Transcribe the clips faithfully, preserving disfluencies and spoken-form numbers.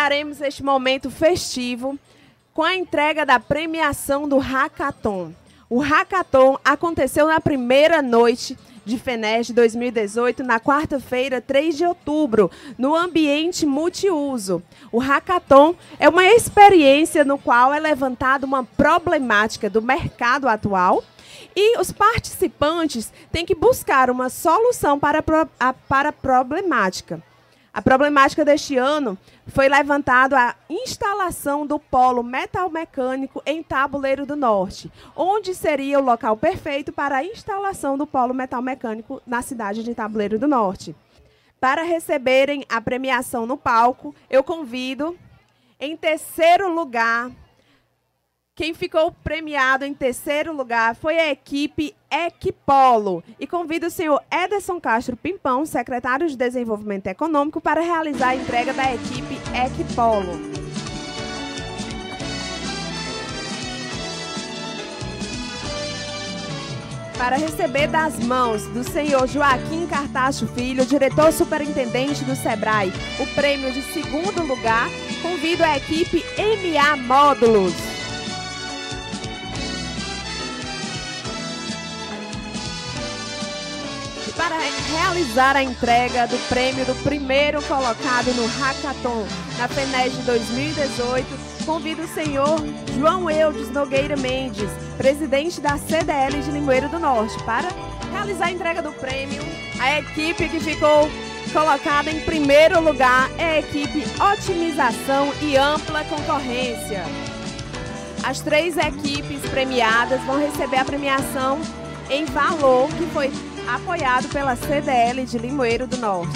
Iniciaremos este momento festivo com a entrega da premiação do Hackathon. O Hackathon aconteceu na primeira noite de FENEST dois mil e dezoito, na quarta-feira, três de outubro, no ambiente multiuso. O Hackathon é uma experiência no qual é levantada uma problemática do mercado atual e os participantes têm que buscar uma solução para a, para a problemática. A problemática deste ano foi levantada a instalação do polo metalmecânico em Tabuleiro do Norte, onde seria o local perfeito para a instalação do polo metalmecânico na cidade de Tabuleiro do Norte. Para receberem a premiação no palco, eu convido, em terceiro lugar, quem ficou premiado em terceiro lugar foi a equipe Equipolo. E convido o senhor Ederson Castro Pimpão, secretário de Desenvolvimento Econômico, para realizar a entrega da equipe Equipolo. Para receber das mãos do senhor Joaquim Cartacho Filho, diretor superintendente do SEBRAE, o prêmio de segundo lugar, convido a equipe M A Módulos. Para realizar a entrega do prêmio do primeiro colocado no Hackathon na FENEST dois mil e dezoito, convido o senhor João Eudes Nogueira Mendes, presidente da C D L de Limoeiro do Norte, para realizar a entrega do prêmio. A equipe que ficou colocada em primeiro lugar é a equipe Otimização e Ampla Concorrência. As três equipes premiadas vão receber a premiação em valor que foi apoiado pela C D L de Limoeiro do Norte.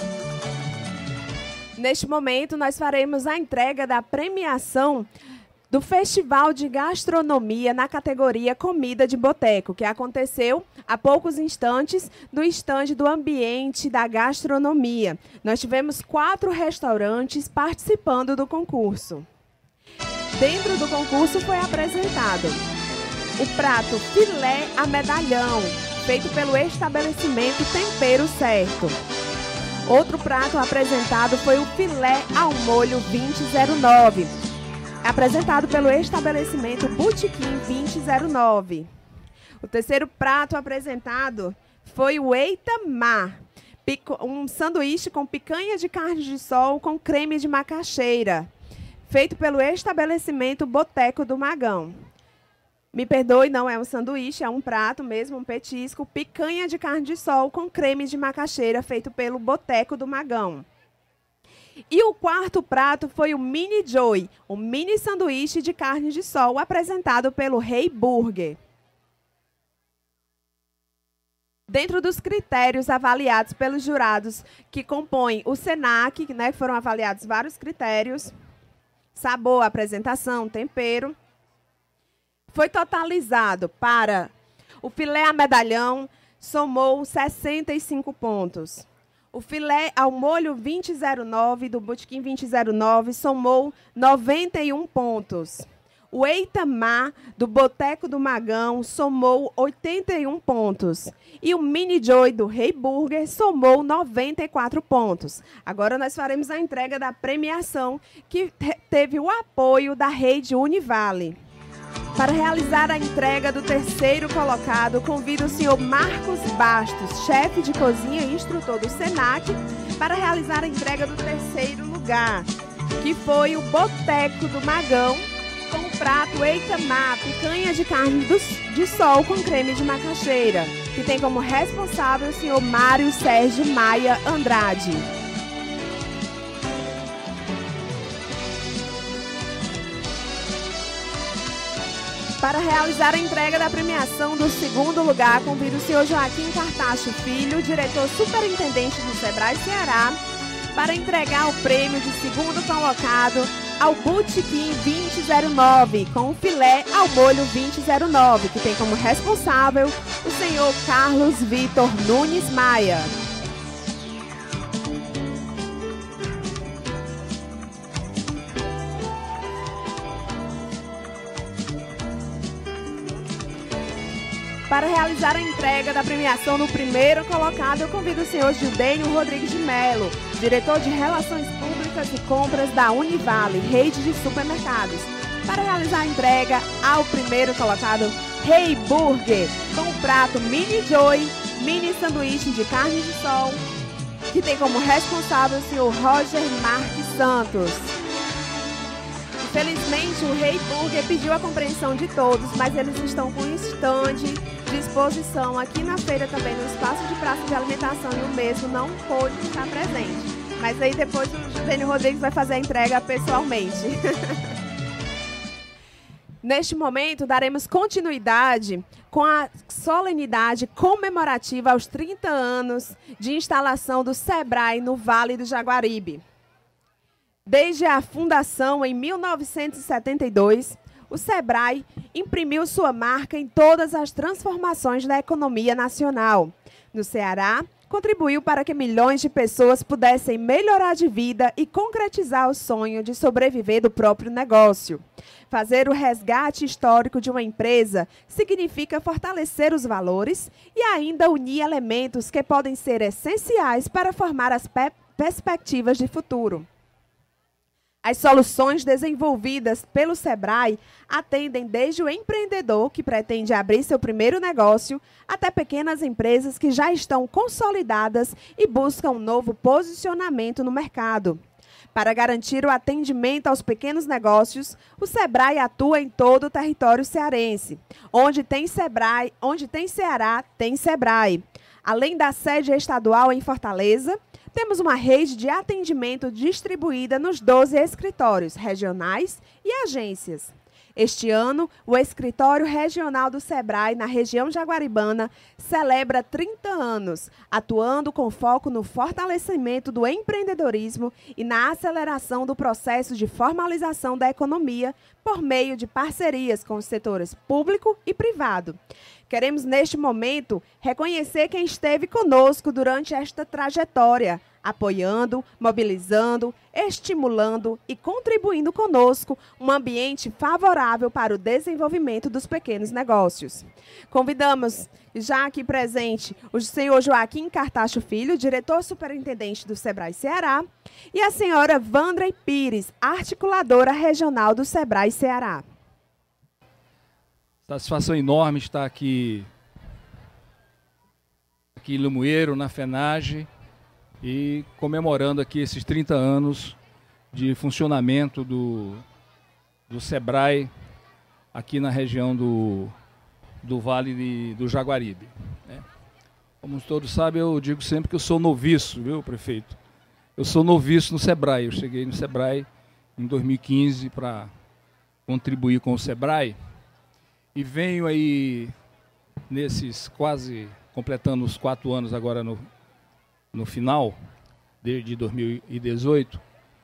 Neste momento, nós faremos a entrega da premiação do Festival de Gastronomia na categoria Comida de Boteco, que aconteceu há poucos instantes no estande do Ambiente da Gastronomia. Nós tivemos quatro restaurantes participando do concurso. Dentro do concurso foi apresentado o prato filé a medalhão, feito pelo estabelecimento Tempero Certo. Outro prato apresentado foi o filé ao molho vinte zero nove, apresentado pelo estabelecimento Botequim vinte zero nove. O terceiro prato apresentado foi o Eita Mar, um sanduíche com picanha de carne de sol com creme de macaxeira, feito pelo estabelecimento Boteco do Magão. Me perdoe, não é um sanduíche, é um prato mesmo, um petisco, picanha de carne de sol com creme de macaxeira, feito pelo Boteco do Magão. E o quarto prato foi o Mini Joy, um mini sanduíche de carne de sol, apresentado pelo Rei Burger. Dentro dos critérios avaliados pelos jurados que compõem o SENAC, né, foram avaliados vários critérios: sabor, apresentação, tempero. Foi totalizado para o filé a medalhão, somou sessenta e cinco pontos. O filé ao molho vinte zero nove, do Botequim vinte zero nove, somou noventa e um pontos. O Eita Mar, do Boteco do Magão, somou oitenta e um pontos. E o Mini Joy, do Rei Burger, somou noventa e quatro pontos. Agora nós faremos a entrega da premiação, que teve o apoio da rede Univale. Para realizar a entrega do terceiro colocado, convido o senhor Marcos Bastos, chefe de cozinha e instrutor do SENAC, para realizar a entrega do terceiro lugar, que foi o Boteco do Magão, com o prato Eita Mar, picanha de carne do, de sol com creme de macaxeira, que tem como responsável o senhor Mário Sérgio Maia Andrade. Para realizar a entrega da premiação do segundo lugar, convido o senhor Joaquim Cartacho Filho, diretor superintendente do SEBRAE Ceará, para entregar o prêmio de segundo colocado ao Botequim vinte zero nove, com o filé ao molho vinte zero nove, que tem como responsável o senhor Carlos Vitor Nunes Maia. Para realizar a entrega da premiação no primeiro colocado, eu convido o senhor Gildênio Rodrigues de Melo, diretor de Relações Públicas logísticas e compras da Univale, rede de supermercados, para realizar a entrega ao primeiro colocado, Rei Burger, com o prato Mini Joy, mini sanduíche de carne de sol, que tem como responsável o senhor Roger Marques Santos. Infelizmente, o Rei Burger pediu a compreensão de todos, mas eles estão com um stand de exposição aqui na feira também, no espaço de praça de alimentação, e o mesmo não pôde estar presente. Mas aí depois o Juvênio Rodrigues vai fazer a entrega pessoalmente. Neste momento, daremos continuidade com a solenidade comemorativa aos trinta anos de instalação do Sebrae no Vale do Jaguaribe. Desde a fundação em mil novecentos e setenta e dois, o Sebrae imprimiu sua marca em todas as transformações da economia nacional. No Ceará, contribuiu para que milhões de pessoas pudessem melhorar de vida e concretizar o sonho de sobreviver do próprio negócio. Fazer o resgate histórico de uma empresa significa fortalecer os valores e ainda unir elementos que podem ser essenciais para formar as pe- perspectivas de futuro. As soluções desenvolvidas pelo Sebrae atendem desde o empreendedor que pretende abrir seu primeiro negócio até pequenas empresas que já estão consolidadas e buscam um novo posicionamento no mercado. Para garantir o atendimento aos pequenos negócios, o Sebrae atua em todo o território cearense. Onde tem Sebrae, onde tem Ceará, tem Sebrae. Além da sede estadual em Fortaleza, temos uma rede de atendimento distribuída nos doze escritórios regionais e agências. Este ano, o Escritório Regional do Sebrae, na região jaguaribana, celebra trinta anos, atuando com foco no fortalecimento do empreendedorismo e na aceleração do processo de formalização da economia por meio de parcerias com os setores público e privado. Queremos, neste momento, reconhecer quem esteve conosco durante esta trajetória, apoiando, mobilizando, estimulando e contribuindo conosco um ambiente favorável para o desenvolvimento dos pequenos negócios. Convidamos, já aqui presente, o senhor Joaquim Cartacho Filho, diretor superintendente do Sebrae Ceará, e a senhora Vandrey Pires, articuladora regional do Sebrae Ceará. Satisfação enorme estar aqui, aqui em Limoeiro, na FENAGE, e comemorando aqui esses trinta anos de funcionamento do, do Sebrae aqui na região do, do Vale de, do Jaguaribe. Né? Como todos sabem, eu digo sempre que eu sou noviço, viu, prefeito? Eu sou noviço no Sebrae. Eu cheguei no Sebrae em dois mil e quinze para contribuir com o Sebrae e venho aí nesses quase completando os quatro anos agora no no final, desde dois mil e dezoito,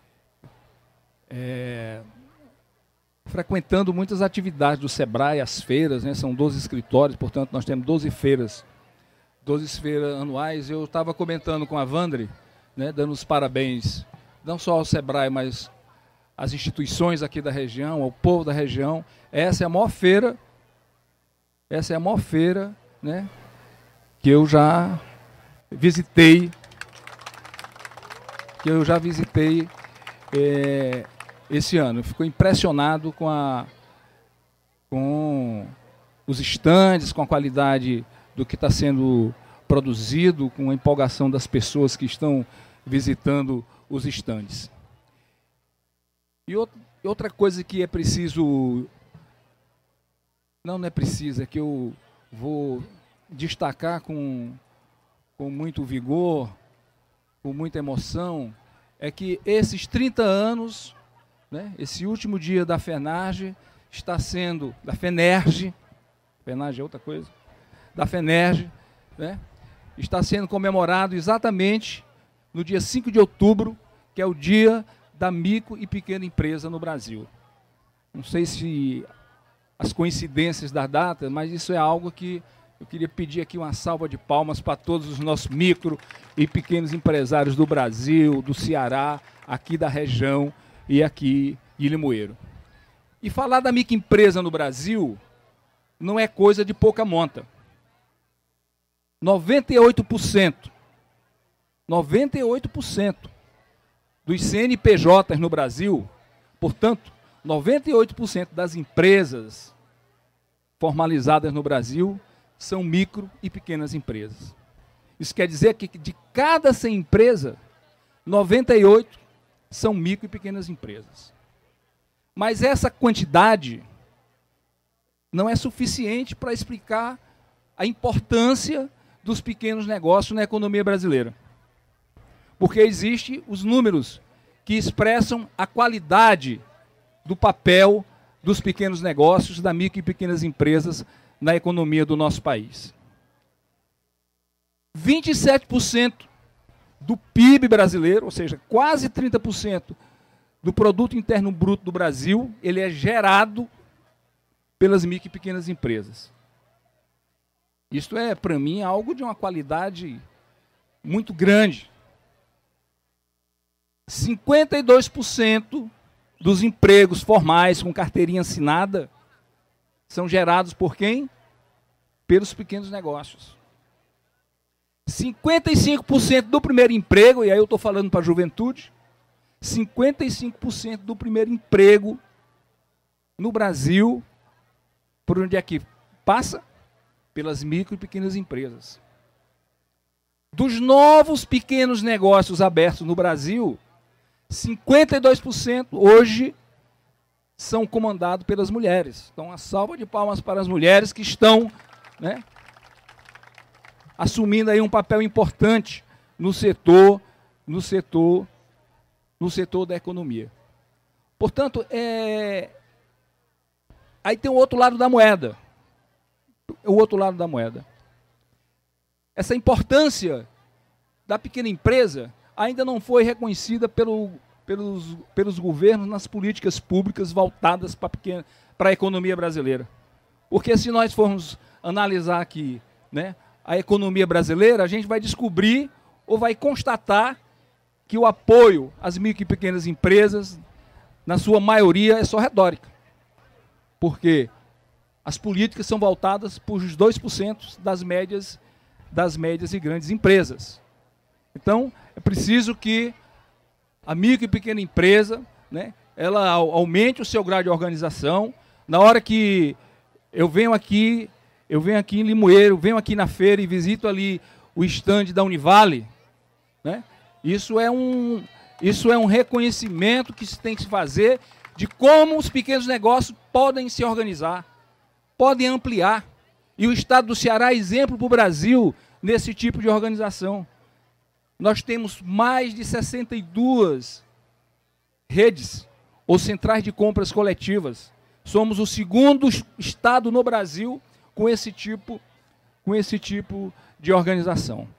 é, frequentando muitas atividades do Sebrae, as feiras, né, são doze escritórios, portanto nós temos doze feiras, doze feiras anuais. Eu estava comentando com a Vandrey, né, dando os parabéns, não só ao Sebrae, mas às instituições aqui da região, ao povo da região. Essa é a maior feira, essa é a maior feira, né, que eu já visitei, que eu já visitei é, esse ano. Fico impressionado com, a, com os estandes, com a qualidade do que está sendo produzido, com a empolgação das pessoas que estão visitando os estandes. E outra coisa que é preciso, não, não é preciso, é que eu vou destacar com com muito vigor, com muita emoção, é que esses trinta anos, né, esse último dia da FENAGE, está sendo, da FENERGE, FENAGE é outra coisa, da FENERGE, né, está sendo comemorado exatamente no dia cinco de outubro, que é o dia da micro e pequena empresa no Brasil. Não sei se as coincidências da data, mas isso é algo que eu queria pedir aqui uma salva de palmas para todos os nossos micro e pequenos empresários do Brasil, do Ceará, aqui da região e aqui de Limoeiro. E falar da microempresa no Brasil não é coisa de pouca monta. noventa e oito por cento, noventa e oito por cento dos C N P Js no Brasil, portanto, noventa e oito por cento das empresas formalizadas no Brasil são micro e pequenas empresas. Isso quer dizer que de cada cem empresas, noventa e oito são micro e pequenas empresas. Mas essa quantidade não é suficiente para explicar a importância dos pequenos negócios na economia brasileira. Porque existem os números que expressam a qualidade do papel dos pequenos negócios, da micro e pequenas empresas na economia do nosso país. vinte e sete por cento do P I B brasileiro, ou seja, quase trinta por cento do produto interno bruto do Brasil, ele é gerado pelas micro e pequenas empresas. Isto é, para mim, algo de uma qualidade muito grande. cinquenta e dois por cento dos empregos formais com carteirinha assinada são gerados por quem? Pelos pequenos negócios. cinquenta e cinco por cento do primeiro emprego, e aí eu estou falando para a juventude, cinquenta e cinco por cento do primeiro emprego no Brasil, por onde é que passa? Pelas micro e pequenas empresas. Dos novos pequenos negócios abertos no Brasil, cinquenta e dois por cento hoje são comandados pelas mulheres. Então, uma salva de palmas para as mulheres que estão, né, assumindo aí um papel importante no setor, no setor, no setor da economia. Portanto, é... aí tem o outro lado da moeda. O outro lado da moeda. Essa importância da pequena empresa ainda não foi reconhecida pelo, pelos, pelos governos nas políticas públicas voltadas para a pequena, para a economia brasileira. Porque se nós formos analisar aqui, né, a economia brasileira, a gente vai descobrir ou vai constatar que o apoio às micro e pequenas empresas, na sua maioria, é só retórica. Porque as políticas são voltadas para os dois por cento das médias, das médias e grandes empresas. Então, é preciso que a micro e pequena empresa, né, ela aumente o seu grau de organização. Na hora que eu venho aqui, eu venho aqui em Limoeiro, venho aqui na feira e visito ali o estande da Univale, né, isso é um, isso é um reconhecimento que se tem que se fazer de como os pequenos negócios podem se organizar, podem ampliar. E o estado do Ceará é exemplo para o Brasil nesse tipo de organização. Nós temos mais de sessenta e duas redes ou centrais de compras coletivas. Somos o segundo estado no Brasil com esse tipo, com esse tipo de organização.